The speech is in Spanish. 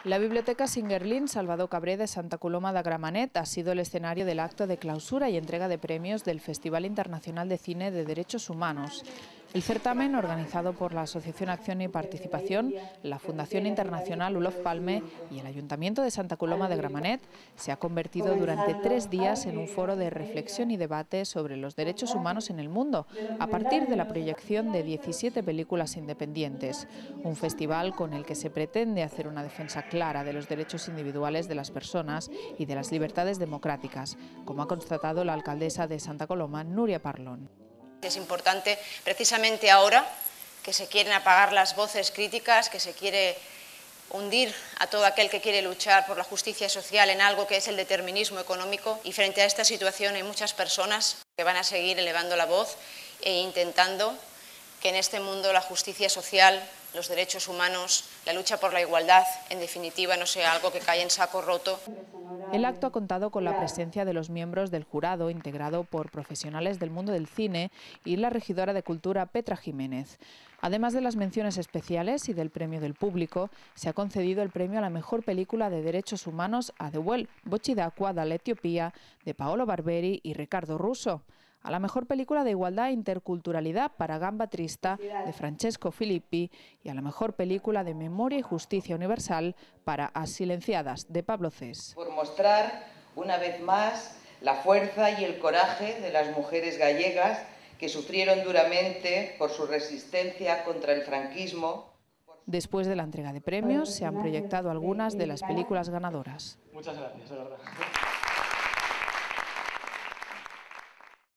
La Biblioteca Singuerlín Salvador Cabré de Santa Coloma de Gramenet ha sido el escenario del acto de clausura y entrega de premios del Festival Internacional de Cine de Derechos Humanos. El certamen, organizado por la Asociación Acción y Participación, la Fundación Internacional Olof Palme y el Ayuntamiento de Santa Coloma de Gramenet, se ha convertido durante 3 días en un foro de reflexión y debate sobre los derechos humanos en el mundo, a partir de la proyección de 17 películas independientes. Un festival con el que se pretende hacer una defensa clara de los derechos individuales de las personas y de las libertades democráticas, como ha constatado la alcaldesa de Santa Coloma, Núria Parlon. Es importante precisamente ahora que se quieren apagar las voces críticas, que se quiere hundir a todo aquel que quiere luchar por la justicia social en algo que es el determinismo económico, y frente a esta situación hay muchas personas que van a seguir elevando la voz e intentando que en este mundo la justicia social, los derechos humanos, la lucha por la igualdad, en definitiva, no sea algo que cae en saco roto. El acto ha contado con la presencia de los miembros del jurado, integrado por profesionales del mundo del cine, y la regidora de Cultura, Petra Jiménez. Además de las menciones especiales y del premio del público, se ha concedido el premio a la mejor película de derechos humanos a Deuel, Bocchi d'Aqua de la Etiopía, de Paolo Barberi y Ricardo Russo. A la mejor película de igualdad e interculturalidad para Gamba Trista, de Francesco Filippi, y a la mejor película de memoria y justicia universal para As Silenciadas, de Pablo Cés. Por mostrar una vez más la fuerza y el coraje de las mujeres gallegas que sufrieron duramente por su resistencia contra el franquismo. Después de la entrega de premios, se han proyectado algunas de las películas ganadoras. Muchas gracias, de verdad.